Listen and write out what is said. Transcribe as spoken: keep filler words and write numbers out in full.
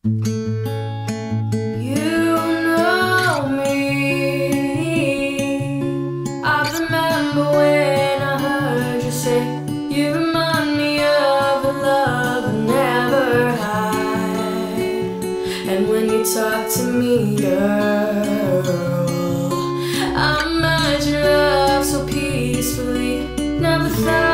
You know me. I remember when I heard you say you remind me of a love I never had. And when you talk to me, girl, I imagine love so peacefully. Never thought